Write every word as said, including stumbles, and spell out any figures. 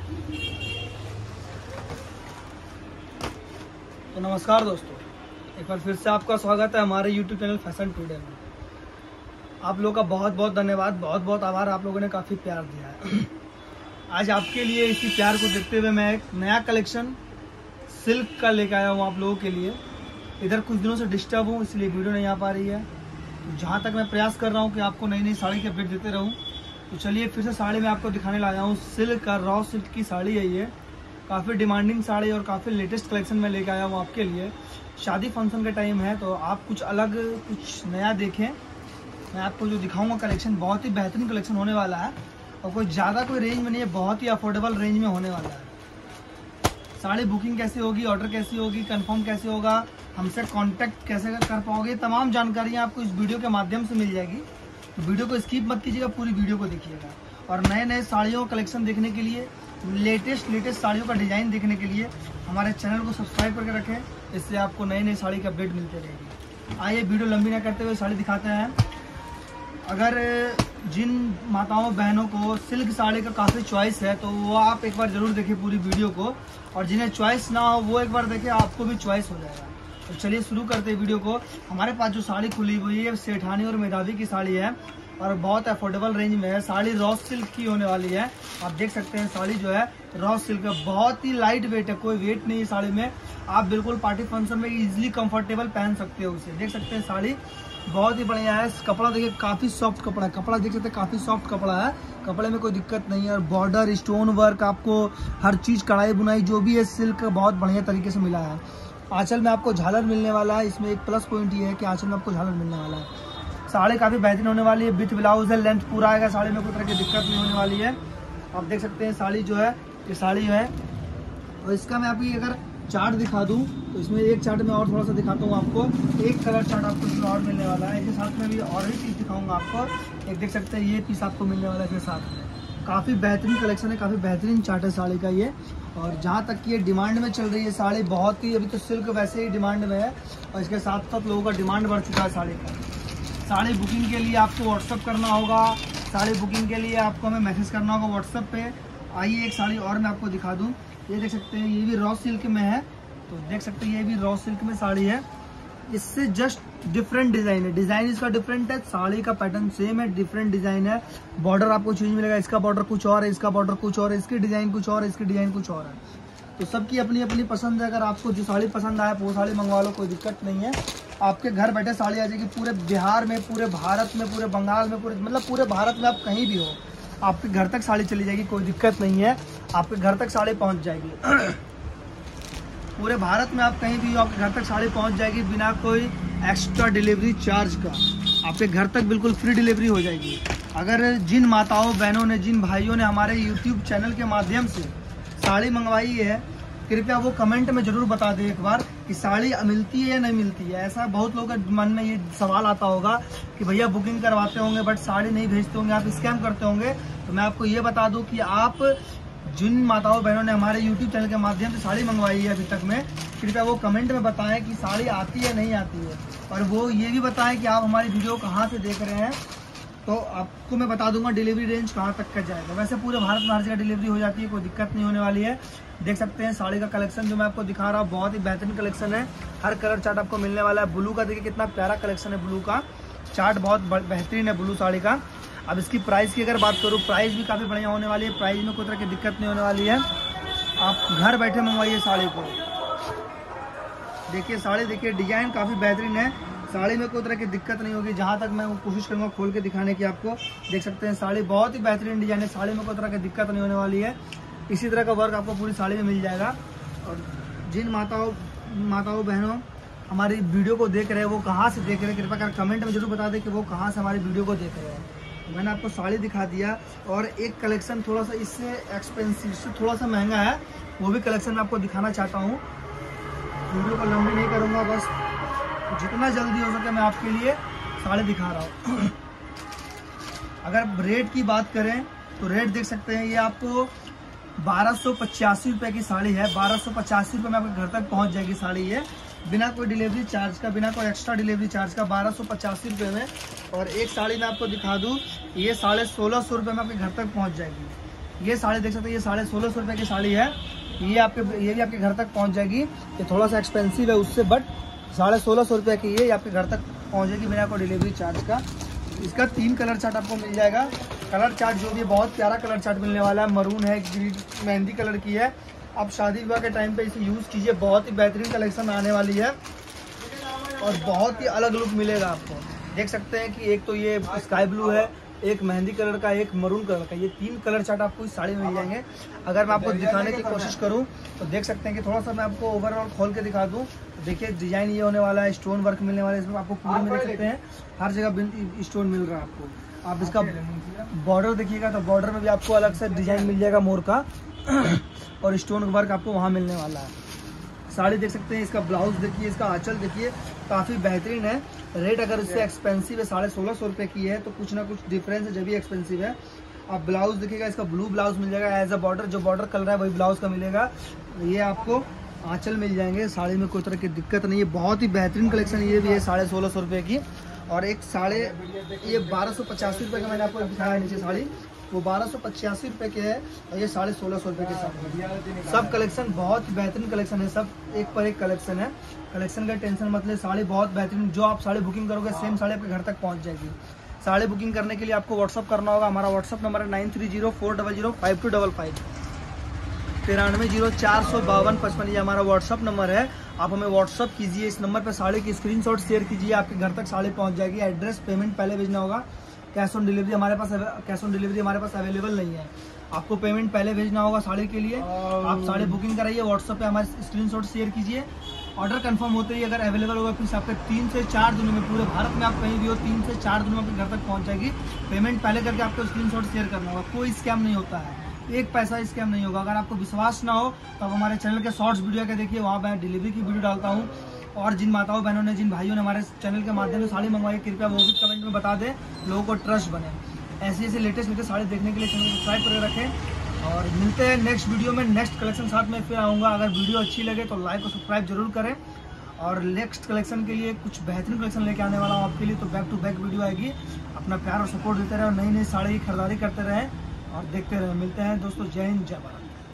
तो नमस्कार दोस्तों, एक बार फिर से आपका स्वागत है हमारे यूट्यूब चैनल फैशन टुडे में। आप लोगों का बहुत बहुत धन्यवाद, बहुत बहुत आभार, आप लोगों ने काफ़ी प्यार दिया है। आज आपके लिए इसी प्यार को देखते हुए मैं एक नया कलेक्शन सिल्क का लेकर आया हूँ आप लोगों के लिए। इधर कुछ दिनों से डिस्टर्ब हूँ, इसलिए वीडियो नहीं आ पा रही है। तो जहाँ तक मैं प्रयास कर रहा हूँ कि आपको नई नई साड़ी के अपडेट देते रहूँ, तो चलिए फिर से साड़ी में आपको दिखाने लाया हूँ। सिल्क का रॉ सिल्क की साड़ी है ये, काफ़ी डिमांडिंग साड़ी और काफ़ी लेटेस्ट कलेक्शन में लेकर आया हूँ आपके लिए। शादी फंक्शन का टाइम है तो आप कुछ अलग कुछ नया देखें। मैं आपको जो दिखाऊंगा कलेक्शन बहुत ही बेहतरीन कलेक्शन होने वाला है और कोई ज़्यादा कोई रेंज में नहीं है, बहुत ही अफोर्डेबल रेंज में होने वाला है। साड़ी बुकिंग कैसे होगी, ऑर्डर कैसी होगी, कंफर्म कैसे होगा, हमसे कांटेक्ट कैसे कर पाओगे, तमाम जानकारियाँ आपको इस वीडियो के माध्यम से मिल जाएगी। तो वीडियो को स्किप मत कीजिएगा, पूरी वीडियो को देखिएगा। और नए नए साड़ियों का कलेक्शन देखने के लिए, लेटेस्ट लेटेस्ट साड़ियों का डिज़ाइन देखने के लिए हमारे चैनल को सब्सक्राइब करके रखें, इससे आपको नई नई साड़ी की अपडेट मिलती रहेगी। आइए वीडियो लंबी ना करते हुए साड़ी दिखाते हैं। अगर जिन माताओं बहनों को सिल्क साड़ी का काफ़ी चॉइस है तो वो आप एक बार ज़रूर देखें पूरी वीडियो को, और जिन्हें चॉइस ना हो वो एक बार देखें, आपको भी चॉइस हो जाएगा। तो चलिए शुरू करते हैं वीडियो को। हमारे पास जो साड़ी खुली हुई है सेठानी और मेधावी की साड़ी है और बहुत अफोर्डेबल रेंज में है। साड़ी रॉ सिल्क की होने वाली है। आप देख सकते हैं साड़ी जो है रॉ सिल्क है, बहुत ही लाइट वेट है, कोई वेट नहीं है साड़ी में। आप बिल्कुल पार्टी फंक्शन में इजीली कंफर्टेबल पहन सकते हो उसे। देख सकते हैं साड़ी बहुत ही बढ़िया है। कपड़ा देखिए काफ़ी सॉफ्ट कपड़ा है, कपड़ा देख सकते हैं काफ़ी सॉफ्ट कपड़ा है, कपड़े में कोई दिक्कत नहीं है। और बॉर्डर, स्टोन वर्क, आपको हर चीज़, कढ़ाई बुनाई जो भी है सिल्क बहुत बढ़िया तरीके से मिला है। आंचल में आपको झालर मिलने वाला है। इसमें एक प्लस पॉइंट ये है कि आंचल में आपको झालर मिलने वाला है। साड़ी काफ़ी बेहतरीन होने वाली है। विथ ब्लाउज है, लेंथ पूरा आएगा, साड़ी में कोई तरह की दिक्कत नहीं होने वाली है। आप देख सकते हैं साड़ी जो है ये साड़ी है। और इसका मैं आपकी अगर चार्ट दिखा दूं तो इसमें एक चार्ट में और थोड़ा सा दिखाता हूँ आपको। एक कलर चार्ट आपको इसमें और मिलने वाला है। इसके साथ में भी और भी पीस दिखाऊंगा आपको। एक देख सकते हैं ये पीस आपको मिलने वाला है इसके साथ में। काफ़ी बेहतरीन कलेक्शन है, काफ़ी बेहतरीन चार्ट है साड़ी का ये। और जहाँ तक कि ये डिमांड में चल रही है साड़ी, बहुत ही, अभी तो सिल्क वैसे ही डिमांड में है और इसके साथ साथ लोगों का डिमांड बढ़ चुका है साड़ी का। साड़ी बुकिंग के लिए आपको व्हाट्सअप करना होगा। साड़ी बुकिंग के लिए आपको हमें मैसेज करना होगा व्हाट्सअप पे। आइए एक साड़ी और मैं आपको दिखा दूँ। ये देख सकते हैं ये भी रॉ सिल्क में है। तो देख सकते हैं ये भी रॉ सिल्क में साड़ी है। इससे जस्ट डिफरेंट डिज़ाइन है, डिज़ाइन इसका डिफरेंट है, साड़ी का पैटर्न सेम है, डिफरेंट डिज़ाइन है। बॉर्डर आपको चेंज मिलेगा, इसका बॉर्डर कुछ और है, इसका बॉर्डर कुछ और है, इसकी डिज़ाइन कुछ और है, इसकी डिज़ाइन कुछ और है। तो सबकी अपनी अपनी पसंद है। अगर आपको जो साड़ी पसंद आए वो साड़ी मंगवा लो, कोई दिक्कत नहीं है। आपके घर बैठे साड़ी आ जाएगी। पूरे बिहार में, पूरे भारत में, पूरे बंगाल में, पूरे मतलब पूरे भारत में आप कहीं भी हो, आपके घर तक साड़ी चली जाएगी, कोई दिक्कत नहीं है। आपके घर तक साड़ी पहुँच जाएगी। पूरे भारत में आप कहीं भी हो, आपके घर तक साड़ी पहुंच जाएगी बिना कोई एक्स्ट्रा डिलीवरी चार्ज का। आपके घर तक बिल्कुल फ्री डिलीवरी हो जाएगी। अगर जिन माताओं बहनों ने, जिन भाइयों ने हमारे यूट्यूब चैनल के माध्यम से साड़ी मंगवाई है, कृपया वो कमेंट में ज़रूर बता दें एक बार कि साड़ी मिलती है या नहीं मिलती है। ऐसा बहुत लोगों के मन में ये सवाल आता होगा कि भैया बुकिंग करवाते होंगे बट साड़ी नहीं भेजते होंगे, आप स्कैम करते होंगे। तो मैं आपको ये बता दूँ कि आप जिन माताओं बहनों ने हमारे यूट्यूब चैनल के माध्यम से साड़ी मंगवाई है अभी तक में, कृपया वो कमेंट में बताएं कि साड़ी आती है नहीं आती है। और वो ये भी बताएं कि आप हमारी वीडियो कहाँ से देख रहे हैं, तो आपको मैं बता दूंगा डिलीवरी रेंज कहाँ तक का जाएगा। वैसे पूरे भारत में हर जगह डिलीवरी हो जाती है, कोई दिक्कत नहीं होने वाली है। देख सकते हैं साड़ी का कलेक्शन जो मैं आपको दिखा रहा हूँ, बहुत ही बेहतरीन कलेक्शन है। हर कलर चार्ट आपको मिलने वाला है। ब्लू का देखिए कितना प्यारा कलेक्शन है, ब्लू का चार्ट बहुत बेहतरीन है ब्लू साड़ी का। अब इसकी प्राइस की अगर बात करूँ, प्राइस भी काफ़ी बढ़िया होने वाली है। प्राइस में कोई तरह की दिक्कत नहीं होने वाली है। आप घर बैठे मंगवाइए साड़ी को। देखिए साड़ी, देखिए डिजाइन काफ़ी बेहतरीन है, साड़ी में कोई तरह की दिक्कत नहीं होगी। जहाँ तक मैं कोशिश करूँगा खोल के दिखाने की आपको। देख सकते हैं साड़ी बहुत ही बेहतरीन डिजाइन है, साड़ी में कोई तरह की दिक्कत नहीं होने वाली है। इसी तरह का वर्क आपको पूरी साड़ी में मिल जाएगा। और जिन माताओं माताओं बहनों हमारी वीडियो को देख रहे हैं वो कहाँ से देख रहे हैं, कृपया कर कमेंट में जरूर बता दें कि वो कहाँ से हमारी वीडियो को देख रहे हैं। मैंने आपको साड़ी दिखा दिया और एक कलेक्शन थोड़ा सा इससे एक्सपेंसिव, इससे थोड़ा सा महंगा है, वो भी कलेक्शन मैं आपको दिखाना चाहता हूँ। वीडियो को लंबी नहीं करूँगा, बस जितना जल्दी हो सके मैं आपके लिए साड़ी दिखा रहा हूँ। अगर रेट की बात करें तो रेट देख सकते हैं, ये आपको बारह सौ पचासी रुपये की साड़ी है। बारह सौ पचासी रुपये में आपके घर तक पहुँच जाएगी साड़ी ये, बिना कोई डिलीवरी चार्ज का, बिना कोई एक्स्ट्रा डिलीवरी चार्ज का, बारह सौ पचासी रुपये में। और एक साड़ी मैं आपको दिखा दूँ, ये साढ़े सोलह सौ रुपये में आपके घर तक पहुँच जाएगी। ये साड़ी देख सकते हैं, ये साढ़े सोलह सौ रुपये की साड़ी है। ये आपके ये भी आपके घर तक पहुंच जाएगी। ये थोड़ा सा एक्सपेंसिव है उससे, बट साढ़े सोलह सौ रुपये की ये आपके घर तक पहुंचेगी बिना कोई डिलीवरी चार्ज का। इसका तीन कलर चार्ट आपको मिल जाएगा। कलर चार्ट जो भी बहुत प्यारा कलर चार्ट मिलने वाला है, मरून है, ग्रीन मेहंदी कलर की है। आप शादी विवाह के टाइम पे इसे यूज़ कीजिए, बहुत ही बेहतरीन कलेक्शन आने वाली है और बहुत ही अलग लुक मिलेगा आपको। देख सकते हैं कि एक तो ये स्काई ब्लू है, एक मेहंदी कलर का, एक मरून कलर का, ये तीन कलर चार्ट आपको इस साड़ी में मिल जाएंगे। अगर मैं आपको दिखाने की कोशिश करूं तो देख सकते हैं कि थोड़ा सा मैं आपको ओवरऑल खोल के दिखा दूं तो देखिए डिजाइन ये होने वाला है, स्टोन वर्क मिलने वाला है इसमें आपको पूरे में। देख सकते हैं हर जगह स्टोन मिल रहा है आपको। आप इसका बॉर्डर देखिएगा तो बॉर्डर में भी आपको अलग से डिजाइन मिल जाएगा मोर का और स्टोन वर्क आपको वहाँ मिलने वाला है। साड़ी देख सकते हैं, इसका ब्लाउज देखिए, इसका आंचल देखिए, काफ़ी बेहतरीन है। रेट अगर इससे एक्सपेंसिव है, साढ़े सोलह सौ रुपये की है, तो कुछ ना कुछ डिफरेंस है जब भी एक्सपेंसिव है। आप ब्लाउज देखिएगा, इसका ब्लू ब्लाउज मिल जाएगा एज अ बॉर्डर, जो बॉर्डर कलर है वही ब्लाउज का मिलेगा। ये आपको आंचल मिल जाएंगे। साड़ी में कोई तरह की दिक्कत नहीं है, बहुत ही बेहतरीन कलेक्शन ये भी है साढ़े सोलह सौ रुपये की। और एक साढ़े ये बारह सौ पचासी रुपये का मैंने आपको दिखाया नीचे साड़ी, वो बारह सौ पचासी रुपये के है और ये साढ़े सोलह सौ रुपये के साथ। सब कलेक्शन बहुत बेहतरीन कलेक्शन है, सब एक पर एक कलेक्शन है। कलेक्शन का टेंशन मत ले, साड़ी बहुत बेहतरीन। जो आप साड़ी बुकिंग करोगे सेम साड़ी आपके घर तक पहुंच जाएगी। साड़ी बुकिंग करने के लिए आपको व्हाट्सअप करना होगा। हमारा व्हाट्सअप नंबर है nine three zero four double zero five two double five तिरानवे जीरो चार सौ बावन पचपन ये हमारा व्हाट्सअप नंबर है। आप हमें व्हाट्सअप कीजिए, इस नंबर पर साड़ी की स्क्रीनशॉट शेयर कीजिए, आपके घर तक साड़ी पहुंच जाएगी। एड्रेस पेमेंट पहले भेजना होगा। कैश ऑन डिलीवरी हमारे पास कैश ऑन डिलीवरी हमारे पास अवेलेबल नहीं है। आपको पेमेंट पहले भेजना होगा साड़ी के लिए। आप साड़ी बुकिंग कराइए, व्हाट्सएप पे हमारे स्क्रीनशॉट शेयर कीजिए। ऑर्डर कंफर्म होते ही अगर अवेलेबल होगा फिर आपके तीन से चार दिनों में, पूरे भारत में आप कहीं भी हो, तीन से चार दिनों में आपके घर तक पहुंच जाएगी। पेमेंट पहले करके आपको स्क्रीनशॉट शेयर करना होगा। कोई स्कैम नहीं होता है, एक पैसा स्कैम नहीं होगा। अगर आपको विश्वास ना हो तो आप हमारे चैनल के शॉर्ट्स वीडियो के देखिए, वहाँ मैं डिलीवरी की वीडियो डालता हूँ। और जिन माताओं बहनों ने, जिन भाइयों ने हमारे चैनल के माध्यम से साड़ी मंगवाई, कृपया वो भी कमेंट में बता दें, लोगों को ट्रस्ट बने। ऐसी ऐसी लेटेस्ट लेटेस्ट साड़ी देखने के लिए चैनल को सब्सक्राइब करके रखें और मिलते हैं नेक्स्ट वीडियो में। नेक्स्ट कलेक्शन साथ में फिर आऊँगा। अगर वीडियो अच्छी लगे तो लाइक और सब्सक्राइब जरूर करें और नेक्स्ट कलेक्शन के लिए कुछ बेहतरीन कलेक्शन लेके आने वाला हूँ आपके लिए, तो बैक टू बैक वीडियो आएगी। अपना प्यार और सपोर्ट देते रहे और नई नई साड़ी की खरीदारी करते रहें और देखते रहें। मिलते हैं दोस्तों, जय हिंद जय भारत।